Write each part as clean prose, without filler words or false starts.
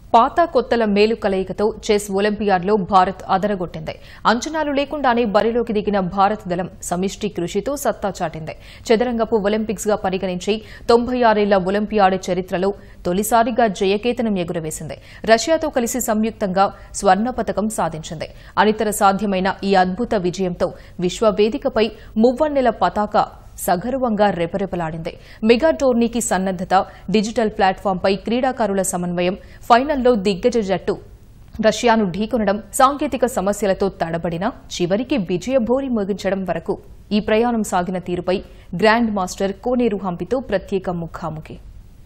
పాత కొత్తల మేలు కలయికతో చెస్ ఒలింపియాడ్లో భారత్ అదరగొట్టింది. అంచనాలు లేకుండానే బరిలోకి దిగిన భారత దళం సమిష్టి కృషితో సత్తా చాటింది. చదరంగపు ఒలింపిక్స్ గా పరిగణించి 96 ఏళ్ల ఒలింపియాడ్ చరిత్రలో తొలిసారిగా జయకేతనం ఎగురవేసింది. రష్యాతో కలిసి సంయుక్తంగా స్వర్ణ పతకం సాధించింది. అనితర సాధ్యమైన ఈ అద్భుత విజయంతో విశ్వవేదికపై మువ్వన్నెల పతాక సగర్వంగా రెపరెపలాడింది. మెగా టోర్నీకి సన్నద్దత, డిజిటల్ ప్లాట్ఫాంపై క్రీడాకారుల సమన్వయం, ఫైనల్లో దిగ్గజ జట్టు రష్యాను ఢీకొనడం, సాంకేతిక సమస్యలతో తడబడినా చివరికి విజయభోరి ముగించడం వరకు ఈ ప్రయాణం సాగిన తీరుపై గ్రాండ్ మాస్టర్ కోనేరు హంపితో ప్రత్యేక ముఖాముఖి.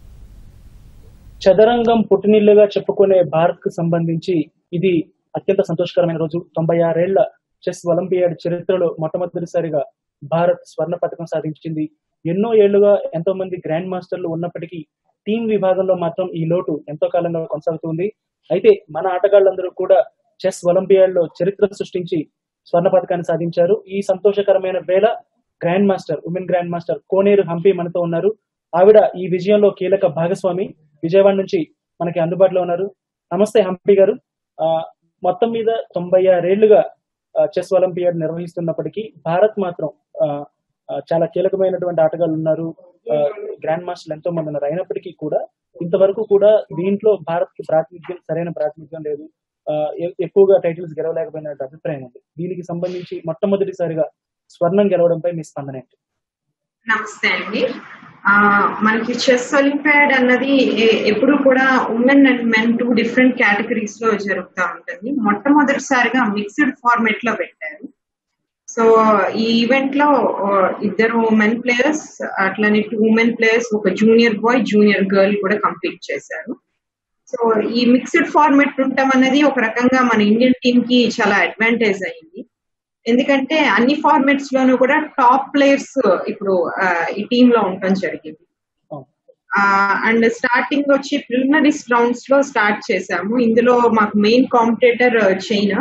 చదరంగం పుట్టినిల్లుగా చెప్పుకునే భారత్ కు సంబంధించి ఇది అత్యంత సంతోషకరమైన రోజు. 96 ఏళ్ల చెస్ ఒలింపియాడ్ చరిత్రలో మొట్టమొదటిసారిగా భారత్ స్వర్ణ పథకం సాధించింది. ఎన్నో ఏళ్లుగా ఎంతో మంది గ్రాండ్ మాస్టర్లు ఉన్నప్పటికీ టీం విభాగంలో మాత్రం ఈ లోటు ఎంతో కాలంగా కొనసాగుతుంది. అయితే మన ఆటగాళ్లందరూ కూడా చెస్ ఒలింపియాడ్ లో చరిత్ర సృష్టించి స్వర్ణ పథకాన్ని సాధించారు. ఈ సంతోషకరమైన వేళ women grandmaster Koneru Humpy మనతో ఉన్నారు. ఆవిడ ఈ విజయంలో కీలక భాగస్వామి. విజయవాడ నుంచి మనకి అందుబాటులో ఉన్నారు. నమస్తే హంపి గారు. మొత్తం మీద 96 ఏళ్లుగా చెస్ ఒలింపియాడ్ నిర్వహిస్తున్నప్పటికీ భారత్ మాత్రం చాలా కీలకమైనటువంటి ఆటగాళ్ళు ఉన్నారు, గ్రాండ్ మాస్టర్లు ఎంతో మంది ఉన్నారు. అయినప్పటికీ కూడా ఇంతవరకు కూడా దీంట్లో భారత్ కి సరైన ప్రాతినిధ్యం లేదు, ఎక్కువగా టైటిల్స్ గెలవలేకపోయిన అభిప్రాయం ఉంది. దీనికి సంబంధించి మొట్టమొదటిసారిగా స్వర్ణం గెలవడంపై మీ స్పందన ఏంటి? నమస్తే అండి. మనకి చెస్ ఒలింపియాడ్ అన్నది ఎప్పుడు కూడా women and men 2 different categories లో జరుగుతూ ఉంటుంది. మొట్టమొదటిసారిగా మిక్స్డ్ ఫార్మేట్ లో పెట్టారు. సో ఈ ఈవెంట్ లో 2 మెన్ ప్లేయర్స్, అట్లనే 2 ఉమెన్ ప్లేయర్స్, ఒక జూనియర్ బాయ్, జూనియర్ గర్ల్ కూడా కంప్లీట్ చేశారు. సో ఈ మిక్స్డ్ ఫార్మేట్ ఉండటం అనేది ఒక రకంగా మన ఇండియన్ టీమ్ కి చాలా అడ్వాంటేజ్ అయింది. ఎందుకంటే అన్ని ఫార్మాట్స్ లోనూ కూడా టాప్ ప్లేయర్స్ ఇప్పుడు ఈ టీమ్ లో ఉండటం జరిగింది. అండ్ స్టార్టింగ్ వచ్చి ప్రిలిమినరీస్ రౌండ్స్ లో స్టార్ట్ చేశాము. ఇందులో మాకు మెయిన్ కాంపిటేటర్ చైనా.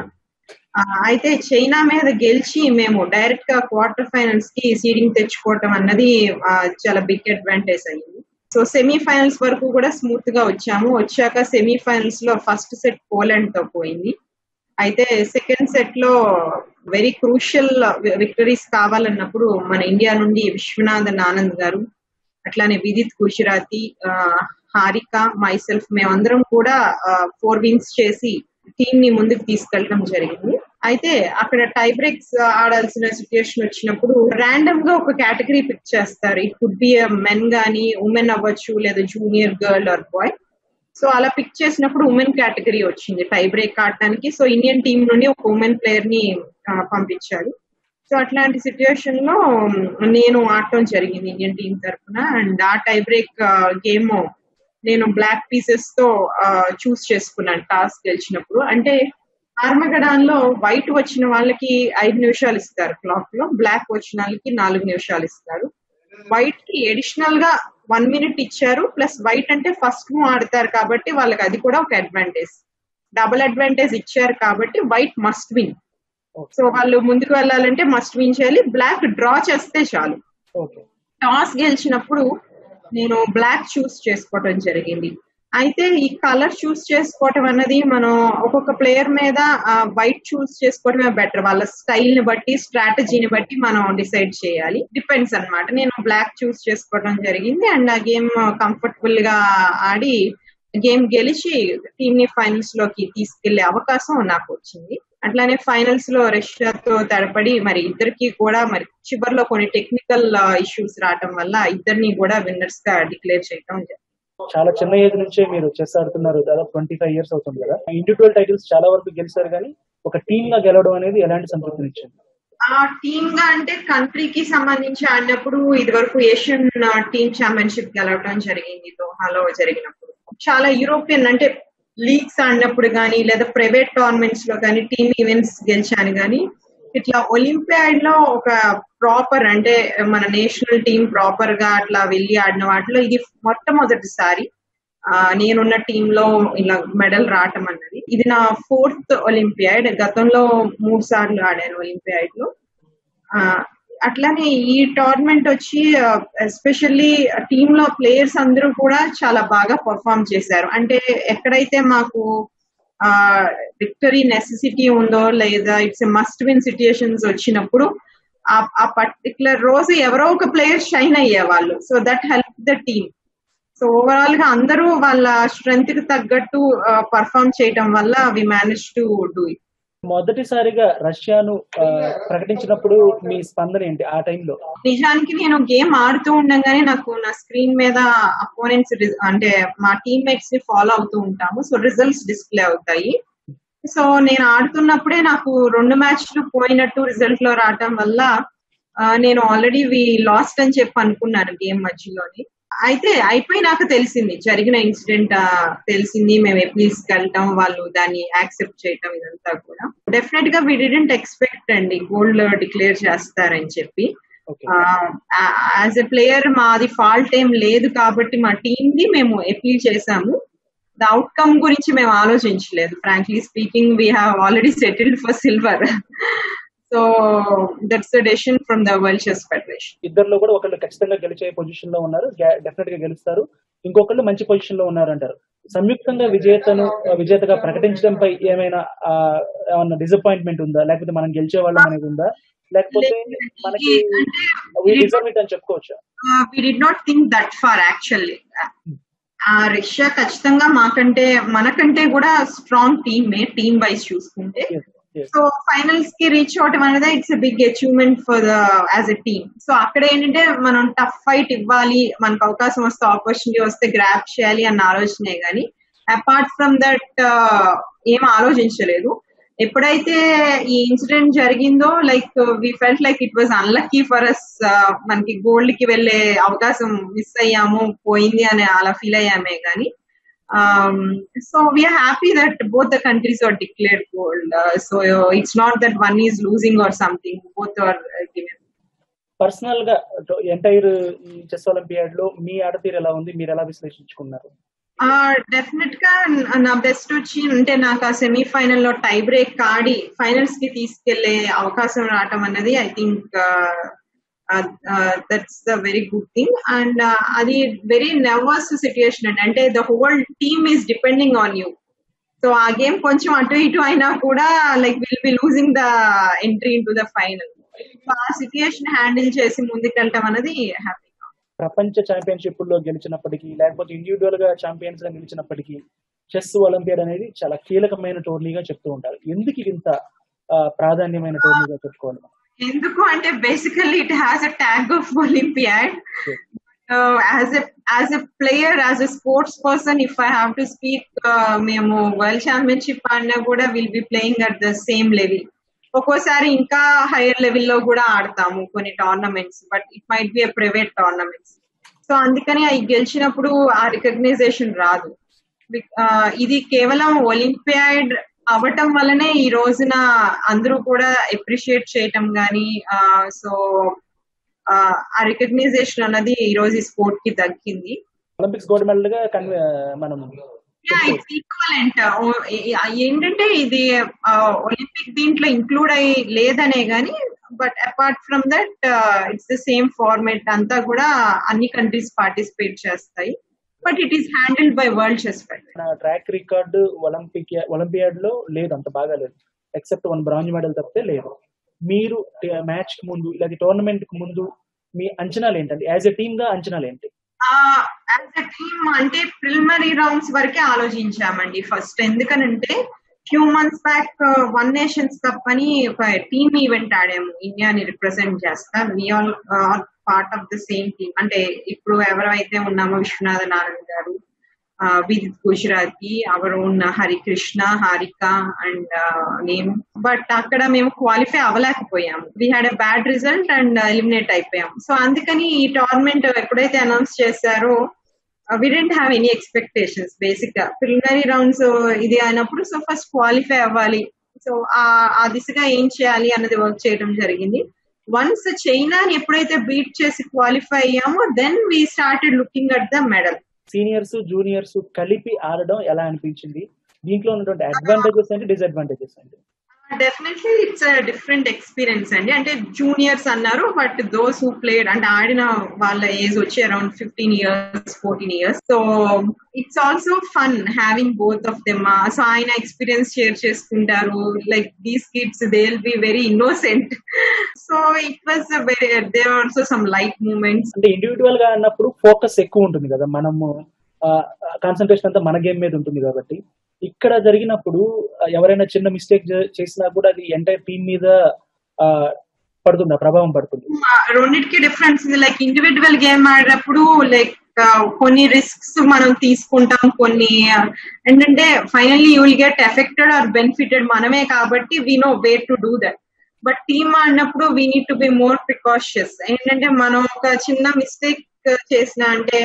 అయితే చైనా మీద గెలిచి మేము డైరెక్ట్ గా క్వార్టర్ ఫైనల్స్ కి సీడింగ్ తెచ్చుకోవటం అన్నది చాలా బిగ్ అడ్వాంటేజ్ అయింది. సో సెమీఫైనల్స్ వరకు కూడా స్మూత్ గా వచ్చాక సెమీఫైనల్స్ లో ఫస్ట్ సెట్ పోలాండ్ తో పోయింది. అయితే సెకండ్ సెట్ లో వెరీ క్రూషియల్ విక్టరీస్ కావాలన్నప్పుడు మన ఇండియా నుండి విశ్వనాథన్ ఆనంద్ గారు, అట్లానే విదిత్ గుజరాతీ, హారిక, మైసెల్ఫ్ మేమందరం కూడా 4 విన్స్ చేసి టీమ్ ని ముందుకు తీసుకెళ్ళడం జరిగింది. అయితే అక్కడ టై బ్రేక్స్ ఆడాల్సిన సిచ్యుయేషన్ వచ్చినప్పుడు ర్యాండమ్ గా ఒక కేటగిరీ పిక్ చేస్తారు. ఇట్ కుడ్ బి మెన్ గానీ, ఉమెన్ అవ్వచ్చు, లేదా junior girl or boy. So అలా పిక్ చేసినప్పుడు ఉమెన్ కేటగిరీ వచ్చింది టై బ్రేక్ ఆడటానికి. సో ఇండియన్ టీం నుండి ఒక ఉమెన్ ప్లేయర్ ని పంపించారు. సో అట్లాంటి సిచ్యుయేషన్ లో నేను ఆడటం జరిగింది ఇండియన్ టీం తరఫున. అండ్ ఆ టై బ్రేక్ గేమ్ నేను బ్లాక్ పీసెస్ తో చూస్ చేసుకున్నాను టాస్ గెలిచినప్పుడు. అంటే ఆర్మగడాన్ లో వైట్ వచ్చిన వాళ్ళకి 5 నిమిషాలు ఇస్తారు క్లాక్ లో, బ్లాక్ వచ్చిన వాళ్ళకి 4 నిమిషాలు ఇస్తారు. వైట్ కి అడిషనల్ గా 1 మినిట్ ఇచ్చారు. ప్లస్ వైట్ అంటే ఫస్ట్ మూవ్ ఆడతారు కాబట్టి వాళ్ళకి అది కూడా ఒక అడ్వాంటేజ్, డబుల్ అడ్వాంటేజ్ ఇచ్చారు కాబట్టి వైట్ మస్ట్ విన్. సో వాళ్ళు ముందుకు వెళ్ళాలంటే మస్ట్ విన్ చేయాలి. బ్లాక్ డ్రా చేస్తే చాలు. టాస్ గెలిచినప్పుడు నేను బ్లాక్ చూస్ చేసుకోవడం జరిగింది. అయితే ఈ కలర్ చూస్ చేసుకోవటం అన్నది మనం ఒక్కొక్క ప్లేయర్ మీద వైట్ చూస్ చేసుకోవడమే బెటర్. వాళ్ళ స్టైల్ ని బట్టి, స్ట్రాటజీని బట్టి మనం డిసైడ్ చేయాలి. డిపెండ్స్ అన్నమాట. నేను బ్లాక్ చూస్ చేసుకోవడం జరిగింది. అండ్ ఆ గేమ్ కంఫర్టబుల్ గా ఆడి గేమ్ గెలిచి టీమ్ ని ఫైనల్స్ లోకి తీసుకెళ్లే అవకాశం నాకు వచ్చింది. అట్లానే ఫైనల్స్ లో రష్యాతో తడపడి మరి ఇద్దరికి కూడా మరి చివరిలో కొన్ని టెక్నికల్ ఇష్యూస్ రావడం వల్ల ఇద్దరిని కూడా విన్నర్స్ గా డిక్లేర్ చేయడం జరిగింది. చాలా చిన్న ఏజ్ నుంచే మీరు చెస్ ఆడుతున్నారు, దాదాపు 25 ఇయర్స్ అవుతుంది కదా. ఇండివిజువల్ టైటిల్స్ చాలా వరకు గెలిచారు, కానీ ఒక టీమ్ గా గెలవడం అనేది ఎలాంటి సంతృప్తినిచ్చింది? ఆ టీమ్ గా అంటే కంట్రీకి సంబంధించి ఆడినప్పుడు ఇది వరకు ఏషియన్ టీమ్ ఛాంపియన్షిప్ గెలవడం జరిగింది దోహాలో జరిగినప్పుడు. చాలా యూరోపియన్ అంటే లీగ్స్ ఆడినప్పుడు కానీ, లేదా ప్రైవేట్ టోర్నమెంట్స్ లో కానీ టీమ్ ఈవెంట్స్ గెలిచాను. కానీ ఇట్లా ఒలింపియాడ్ లో ఒక ప్రాపర్ అంటే మన నేషనల్ టీం ప్రాపర్ గా అట్లా వెళ్ళి ఆడిన వాటిలో ఇది మొట్టమొదటిసారి నేనున్న టీమ్ లో ఇలా మెడల్ రావటం అన్నది. ఇది నా 4th ఒలింపియాడ్. గతంలో 3 సార్లు ఆడాను ఒలింపియాడ్ లో. అట్లానే ఈ టోర్నమెంట్ వచ్చి ఎస్పెషల్లీ టీమ్ లో ప్లేయర్స్ అందరూ కూడా చాలా బాగా పర్ఫామ్ చేశారు. అంటే ఎక్కడైతే మాకు విక్టరీ నెసెసిటీ ఉందో లేదా ఇట్స్ మస్ట్ విన్ సిచ్యుయేషన్స్ వచ్చినప్పుడు ఆ పర్టికులర్ రోజు ఎవరో ఒక ప్లేయర్ షైన్ అయ్యేవాళ్ళు. So that help the team. So overall గా అందరూ వాళ్ళ స్ట్రెంగ్త్ కి తగ్గట్టు పర్ఫామ్ చేయటం వల్ల we manage to do it. మొదటిసారిగా రష్యాను ప్రకటించినప్పుడు మీ స్పందన ఏంటి ఆ టైంలో? నిజానికి నేను గేమ్ ఆడుతూ ఉండగానే నాకు నా స్క్రీన్ మీద అపోనెంట్స్ అంటే మా టీమ్మేట్స్ ని ఫాలో అవుతూ ఉంటాము. సో రిజల్ట్స్ డిస్ప్లే అవుతాయి. సో నేను ఆడుతున్నప్పుడే నాకు 2 మ్యాచ్లు పోయినట్టు రిజల్ట్ లో రావటం వల్ల నేను ఆల్రెడీ వి లాస్ట్ అని చెప్పి అనుకున్నాను గేమ్ మధ్యలోని. అయితే అయిపోయి నాకు తెలిసింది, జరిగిన ఇన్సిడెంట్ తెలిసింది. మేము ఎప్లీస్ వెళ్ళటం, వాళ్ళు దాన్ని యాక్సెప్ట్ చేయటం, ఇదంతా కూడా డెఫినెట్ గా వి డిడెంట్ ఎక్స్పెక్ట్ అండి గోల్డ్ డిక్లేర్ చేస్తారని చెప్పి. యాజ్ ఎ ప్లేయర్ మాది ఫాల్ట్ ఏం లేదు కాబట్టి మా టీమ్ ని మేము అపీల్ చేశాము. ద అవుట్కమ్ గురించి మేము ఆలోచించలేదు. Frankly speaking we have already settled for silver. So that's the decision from the world chess federation. ఇద్దరులో కూడా ఒకళ్ళు ఖచ్చితంగా గెలిచే పొజిషన్ లో ఉన్నారు, డెఫినెట్ గా గెలుస్తారు. ఇంకొకళ్ళు మంచి పొజిషన్ లో ఉన్నారు అంటారు. సంయుక్తంగా విజేతగా ప్రకటించడంపై ఏమైనా డిసప్పాయింట్మెంట్ ఉందా, లేకపోతే మనం గెలిచే వాళ్ళం అనేది ఉందా, లేకపోతే మనకి అని చెప్పుకోవచ్చా? We did not think that far actually. Russia ఖచ్చితంగా మనకంటే కూడా స్ట్రాంగ్ టీమ్ వైజ్ చూసుకుంటే. సో ఫైనల్స్ కి రీచ్ అవటం అనేది it's a big achievement for as a team. So అక్కడ ఏంటంటే మనం టఫ్ ఫైట్ ఇవ్వాలి, మనకు అవకాశం వస్తే ఆపర్చునిటీ వస్తే గ్రాప్ చేయాలి అన్న ఆలోచనే గానీ అపార్ట్ ఫ్రమ్ దట్ ఏం ఆలోచించలేదు. ఎప్పుడైతే ఈ ఇన్సిడెంట్ జరిగిందో like we felt like it was unlucky for us. మనకి గోల్డ్ కి వెళ్లే అవకాశం మిస్ అయ్యాము, పోయింది అని అలా ఫీల్ అయ్యామే గానీ. So we are happy that both the countries are declared gold. So it's not that one is losing or something. Both are given. Personal గా ఎంటైర్ ఈ చెస్ ఒలింపియాడ్ లో మీ ఆడతీరు ఎలా ఉంది, మీరు ఎలా విశ్లేషించుకున్నారు? డెఫినెట్ గా నా బెస్ట్ వచ్చి అంటే నాకు ఆ సెమీఫైనల్ లో టై బ్రేక్ ఆడి ఫైనల్స్ కి తీసుకెళ్లే అవకాశం రావటం అన్నది I think that's the very good thing. And అది వెరీ నర్వస్ సిచ్యుయేషన్ అంటే the whole team is depending on you. So ఆ గేమ్ కొంచెం అటు ఇటు అయినా కూడా like will be losing the entry into the final. So ఆ situation handle చేసి ముందుకెళ్ళటం అనేది హ్యాపీ. ప్రపంచ ఛాంపియన్షిప్ లో గెలిచినప్పటికీ లేకపోతే ఇండివిజువల్ గా ఛాంపియన్స్ గా గెలిచినప్పటికీ చెస్ ఒలింపియాడ్ అనేది చాలా కీలకమైన టోర్నీగా చెప్తూ ఉంటారు. ఎందుకు ఇంత ప్రాధాన్యమైన టోర్నీగా చెప్పుకోవాలి? ఎందుకు అంటే basically it has a tag of Olympiad. As a player, as a sports person, if I have to speak, మేము వరల్డ్ ఛాంపియన్షిప్ ఆడినా కూడా will be playing at the same level. ఒక్కోసారి ఇంకా హైయర్ లెవెల్లో కూడా ఆడతాము కొన్ని tournaments, but it might be a private tournaments. So అందుకని అవి గెలిచినప్పుడు ఆ రికగ్నైజేషన్ రాదు. ఇది కేవలం ఒలింపియాడ్ అవటం వల్లనే ఈ రోజున అందరూ కూడా అప్రిషియేట్ చేయటం గానీ, సో ఆ రికగ్నైజేషన్ అన్నది ఈ రోజు ఈ స్పోర్ట్ కి దక్కింది. ఒలింపిక్స్ గోల్డ్ మెడల్ గా మనం ఇట్స్ ఈక్వలెంట్. ఏంటంటే ఇది ఒలింపిక్ దీంట్లో ఇంక్లూడ్ అయ్యి లేదనే గానీ, but apart from that it's the same format. అంతా కూడా అన్ని కంట్రీస్ పార్టిసిపేట్ చేస్తాయి, but it is handled by world chess federation. Track record Olympiad లో లేదు, అంత బాగా లేదు, ఎక్సెప్ట్ 1 బ్రాంజ్ మెడల్ తప్పితే లేదు. మీరు మ్యాచ్ కి ముందు లేదా టోర్నమెంట్ కి ముందు మీ అంచనాలు ఏంటండి? యాజ్ ఎ టీమ్ గా అంచనాలు ఏంటి? యాజ్ ఎ టీమ్ అంటే ప్రిలిమినరీ రౌండ్స్ వరకే ఆలోచించామండి ఫస్ట్. ఎందుకనంటే few months back one Nations Cup అని ఒక టీమ్ ఈవెంట్ ఆడాము ఇండియాని రిప్రజెంట్ చేస్తా. We all part of the same team. అంటే ఇప్పుడు ఎవరైతే ఉన్నామో Viswanatha Narayana garu, Vidit Gujrathi, our own Harikrishna, Harika and నేను. బట్ అక్కడ మేము క్వాలిఫై అవ్వలేకపోయాము. We had a bad result and eliminate అయిపోయాము. సో అందుకని ఈ టోర్నమెంట్ ఎప్పుడైతే అనౌన్స్ చేశారో we didn't have any expectations. Basic preliminary rounds ఇది అయినప్పుడు సో ఫస్ట్ క్వాలిఫై అవ్వాలి. సో ఆ దిశగా ఏం చేయాలి అన్నది వర్క్ చేయడం జరిగింది. వన్స్ చైనాని ఎప్పుడైతే బీట్ చేసి క్వాలిఫై అయ్యామో then we started looking at the medal. Seniors juniors కలిపి ఆడడం ఎలా అనిపించింది? దీంట్లో ఉన్నటువంటి అడ్వాంటేజెస్ అంటే డిసడ్వాంటేజెస్ అంటే? Definitely it's a different experience అండి. అంటే జూనియర్స్ అన్నారు, బట్ దోస్ హూ ప్లేడ్ అంటే ఆడిన వాళ్ళ ఏజ్ వచ్చి around 15 years 14 years. So it's also fun having both of them. So ఆయన ఎక్స్పీరియన్స్ షేర్ చేసుకుంటారు. Like these kids they will be very innocent. So it was very there also some light moments. అంటే individual గా అన్నప్పుడు focus ఎక్కువ ఉంటుంది కదా, మనము concentration అంతా మన గేమ్ మీద ఉంటుంది కాబట్టి. ఇక్కడ జరిగినప్పుడు ఎవరైనా చిన్న మిస్టేక్ చేసినా కూడా అది ఎంటైర్ టీమ్ మీద పడుతుంది, ప్రభావం పడుతుంది. రెండింటికి డిఫరెన్స్ ఉంది. లైక్ ఇండివిజువల్ గేమ్ ఆడినప్పుడు లైక్ కొన్ని రిస్క్స్ మనం తీసుకుంటాం, కొన్ని ఏంటంటే finally you will get affected or benefited మనమే కాబట్టి we know where to do that. But team ఆడినప్పుడు we need to be more precautious. ఏంటంటే మనం ఒక చిన్న మిస్టేక్ చేసిన అంటే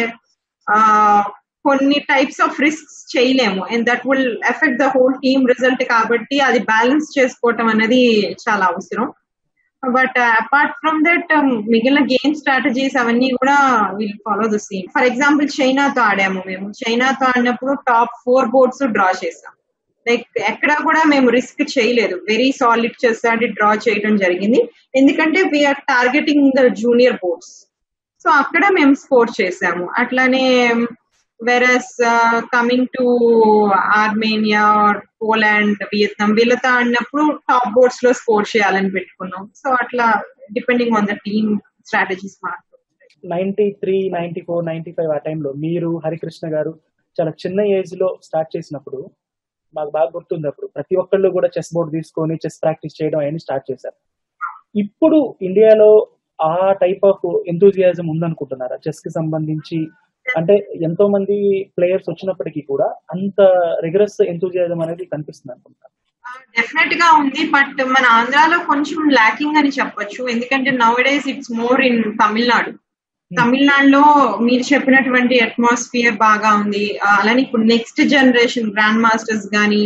కొన్ని టైప్స్ ఆఫ్ రిస్క్స్ చేయలేము, and that will affect the whole team result. కాబట్టి అది బ్యాలెన్స్ చేసుకోవటం అనేది చాలా అవసరం. బట్ అపార్ట్ ఫ్రమ్ దట్ మిగిలిన గేమ్ స్ట్రాటజీస్ అవన్నీ కూడా will follow the same. For example చైనాతో ఆడాము మేము. చైనాతో ఆడినప్పుడు టాప్ 4 boards డ్రా చేసాం. లైక్ ఎక్కడా కూడా మేము రిస్క్ చేయలేదు, వెరీ సాలిడ్ చేసి డ్రా చేయడం జరిగింది. ఎందుకంటే we are targeting the junior boards. So అక్కడ మేము స్కోర్ చేసాము. అట్లానే whereas coming to Armenia or Poland, Vietnam, వీళ్ళతో ఆడినప్పుడు టాప్ బోర్డ్స్ లో స్కోర్ చేయాలని పెట్టుకున్నాం. సో అట్లా depending on the team strategies మారుతుంది. 93, 94, 95 ఆ టైంలో మీరు హరికృష్ణ గారు చాలా చిన్న ఏజ్ లో స్టార్ట్ చేసినప్పుడు మాకు బాగా గుర్తుంది. అప్పుడు ప్రతి ఒక్కళ్ళు కూడా చెస్ బోర్డ్ తీసుకొని చెస్ ప్రాక్టీస్ చేయడం అవన్నీ స్టార్ట్ చేశారు. ఇప్పుడు ఇండియాలో ఆ టైప్ ఆఫ్ ఎంతూజియాజం ఉందనుకుంటున్నారా చెస్ కి సంబంధించి? అంటే ఎంతో మంది ప్లేయర్స్ వచ్చినప్పటికీ కూడా అంత రిగరస్ ఎంతూజియాజం అనేది కనిపిస్తుంది అనుకుంటా. డెఫినెట్ గా ఉంది, బట్ మన ఆంధ్రాలో కొంచెం లాకింగ్ అని చెప్పొచ్చు. ఎందుకంటే nowadays it's more in Tamil Nadu. తమిళనాడులో మీరు చెప్పినటువంటి అట్మాస్ఫియర్ బాగా ఉంది. అలానే ఇప్పుడు నెక్స్ట్ జనరేషన్ గ్రాండ్ మాస్టర్స్ గానీ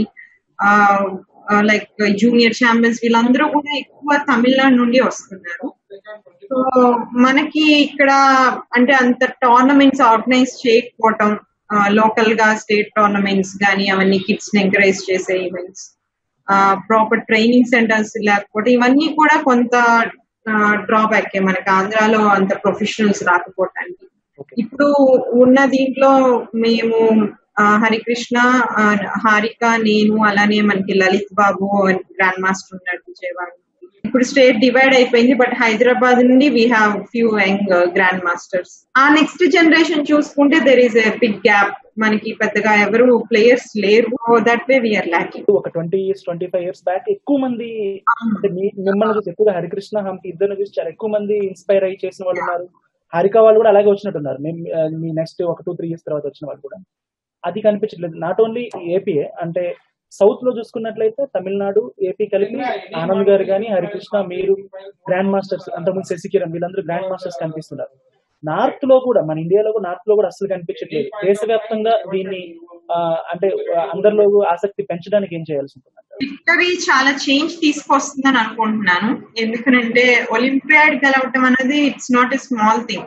లైక్ జూనియర్ ఛాంపియన్స్ వీళ్ళందరూ కూడా ఎక్కువ తమిళనాడు నుండి వస్తున్నారు. సో మనకి ఇక్కడ అంటే అంత టోర్నమెంట్స్ ఆర్గనైజ్ చేయకపోవటం, లోకల్ గా స్టేట్ టోర్నమెంట్స్ గానీ అవన్నీ కిడ్స్ ని ఎంకరేజ్ చేసే ఈవెంట్స్, ప్రాపర్ ట్రైనింగ్ సెంటర్స్ లేకపోతే ఇవన్నీ కూడా కొంత డ్రాబ్యాక్ మనకి ఆంధ్రాలో అంత ప్రొఫెషనల్స్ రాకపోవటానికి. ఇప్పుడు ఉన్న దీంట్లో మేము హరికృష్ణ, హారిక, నేను, అలానే మనకి లలిత్ బాబు గ్రాండ్ మాస్టర్ ఉన్నాడు విజయవాడ. ఇప్పుడు స్టేట్ డివైడ్ అయిపోయింది, బట్ హైదరాబాద్ నుండి we have few young grand masters. ఆ నెక్స్ట్ జనరేషన్ చూసుకుంటే there is a big gap. మనకి పెద్దగా ఎవరు ప్లేయర్స్ లేరు. That way we are lacking. ఒక 20 years 25 years బ్యాక్ ఎక్కువ మంది మిమ్మల్ని చూసి ఎక్కువగా హరికృష్ణ, హంపి ఇద్దరు చూసి చాలా ఎక్కువ మంది ఇన్స్పైర్ అయ్యి చేసిన వాళ్ళు ఉన్నారు. హారిక వాళ్ళు కూడా అలాగే వచ్చినట్టున్నారు. మీ నెక్స్ట్ ఒక 2-3 years తర్వాత వచ్చిన వాళ్ళు కూడా అది కనిపించట్లేదు. నాట్ ఓన్లీ ఏపీఏ, అంటే సౌత్ లో చూసుకున్నట్లయితే తమిళనాడు, ఏపీ కలిపి ఆనంద్ గారు కానీ, హరికృష్ణ, మీరు గ్రాండ్ మాస్టర్స్, అంతకుముందు శశికిరణ్ వీళ్ళందరూ గ్రాండ్ మాస్టర్స్ కనిపిస్తున్నారు. నార్త్ లో కూడా, మన ఇండియాలో నార్త్ లో కూడా అసలు కనిపించట్లేదు. దేశవ్యాప్తంగా దీన్ని అంటే అందరిలో ఆసక్తి పెంచడానికి ఏం చేయాల్సి ఉంటుంది? విక్టరీ చాలా చేంజ్ తీసుకొస్తుందని అనుకుంటున్నాను. ఎందుకంటే ఒలింపియాడ్ గెలవటం అనేది it's not a small thing.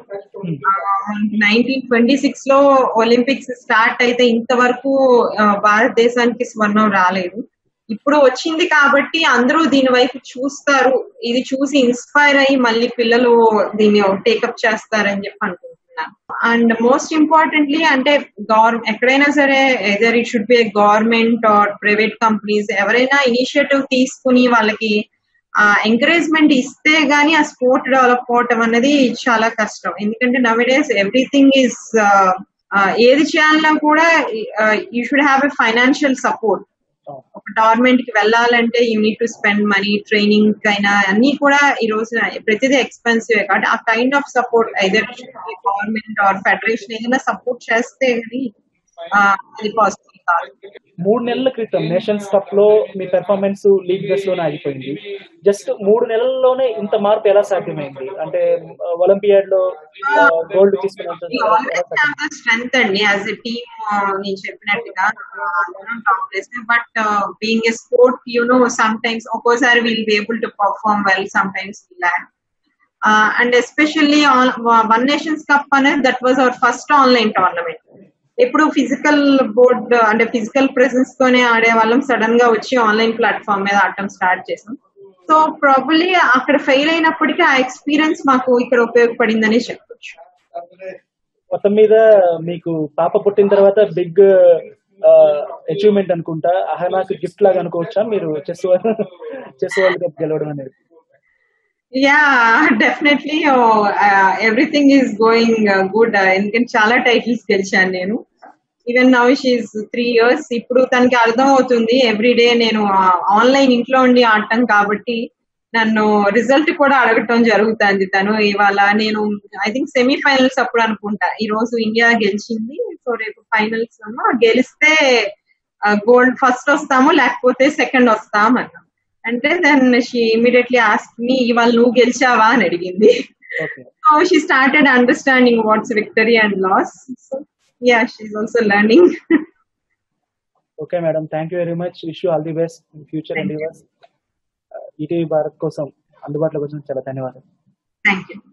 1926 లో ఒలింపిక్స్ స్టార్ట్ అయితే ఇంతవరకు భారతదేశానికి స్వర్ణం రాలేదు. ఇప్పుడు వచ్చింది కాబట్టి అందరూ దీని వైపు చూస్తారు. ఇది చూసి ఇన్స్పైర్ అయ్యి మళ్ళీ పిల్లలు దీన్ని టేకప్ చేస్తారని చెప్పి అనుకుంటున్నాను. అండ్ మోస్ట్ ఇంపార్టెంట్లీ అంటే ఎక్కడైనా సరే either it should be government or private companies ఎవరైనా ఇనిషియేటివ్ తీసుకుని వాళ్ళకి ఎంకరేజ్మెంట్ ఇస్తే గానీ ఆ స్పోర్ట్ డెవలప్ అవటం అనేది చాలా కష్టం. ఎందుకంటే నౌడేస్ ఎవ్రీథింగ్ ఈస్ ఏది చేయాలన్నా కూడా you should have a financial support. ఒక టోర్నమెంట్ కి వెళ్ళాలంటే you need to spend money, training అయినా అన్ని కూడా ఈ రోజు ప్రతిదీ ఎక్స్పెన్సివ్. కాబట్టి ఆ kind of support either government or federation ఏదైనా సపోర్ట్ చేస్తే గానీ అది పాసిబుల్ కాదు. 3 నెలల క్రితం నేషన్స్ కప్ లో మీ పెర్ఫార్మెన్స్ లీగ్ బేస్ లోనే ఆగిపోయింది. జస్ట్ 3 నెలల్లోనే ఇంత మార్పు ఎలా సాధ్యమైంది? అంటే ఒలింపియాడ్ లో గోల్డ్ తీసుకున్నంత స్ట్రెంత్ అండి యాజ్ ఎ టీమ్. నేను చెప్పినట్టుగా but being a sport sometimes ఒక్కోసారి will be able to perform well, sometimes lack. And especially one Nations Cup అనేది that was our first online tournament. ఎప్పుడు physical board అంటే physical presence తోనే ఆడే వాళ్ళం, sudden గా వచ్చి online platform మీద ఆడటం స్టార్ట్ చేసాం. సో ప్రాబబ్లీ అక్కడ ఫెయిల్ అయినప్పటికీ ఆ ఎక్స్పీరియన్స్ మాకు ఇక్కడ ఉపయోగపడిందని చెప్పొచ్చు. మొత్తం మీద మీకు పాప పుట్టిన తర్వాత బిగ్ అచీవ్మెంట్ అనుకుంటా, అహనాకు గిఫ్ట్ లాగా అనుకోవచ్చా మీరు చెస్ వరల్డ్ కప్ గెలవడం అనేది? Yeah definitely everything is going good. ఎందుకంటే చాలా టైటిల్స్ గెలిచాను నేను. Even now she's 3 years. ఇప్పుడు తనకి అర్థం అవుతుంది ఎవ్రీ డే నేను ఆన్లైన్ ఇంట్లో ఉండి ఆడటం కాబట్టి నన్ను రిజల్ట్ కూడా అడగటం జరుగుతుంది. తను ఇవాళ నేను ఐ థింక్ సెమీఫైనల్స్ అప్పుడు అనుకుంటా, ఈ రోజు ఇండియా గెలిచింది, సో రేపు ఫైనల్స్ గెలిస్తే గోల్డ్ ఫస్ట్ వస్తాము లేకపోతే సెకండ్ వస్తాం అన్న. అంటే then she immediately ask me ఇవాళ నువ్వు గెలిచావా అని అడిగింది. So she started understanding what's victory and loss. So yeah, she's also learning. Okay madam, thank you very much. Wish you all the best in future endeavours. ETV Bharat కోసం అందుబాటులోకి వచ్చిన చాలా ధన్యవాదాలు. Thank you.